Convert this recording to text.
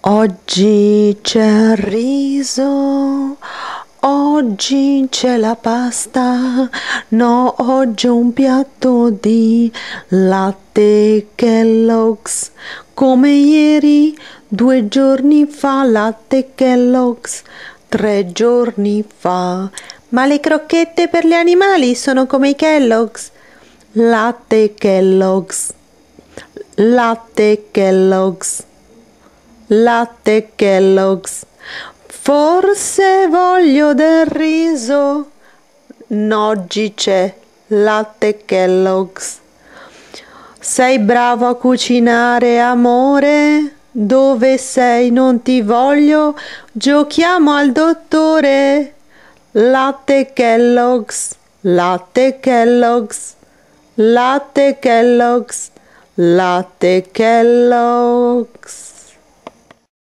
Oggi c'è il riso, oggi c'è la pasta, no, oggi è un piatto di latte Kellogg's, come ieri, 2 giorni fa, latte Kellogg's, 3 giorni fa. Ma le crocchette per gli animali sono come i Kellogg's? Latte Kellogg's, latte Kellogg's. Latte Kellogg's. Forse voglio del riso. No, oggi c'è latte Kellogg's. Sei bravo a cucinare, amore? Dove sei? Non ti voglio. Giochiamo al dottore. Latte Kellogg's. Latte Kellogg's. Latte Kellogg's. Latte Kellogg's.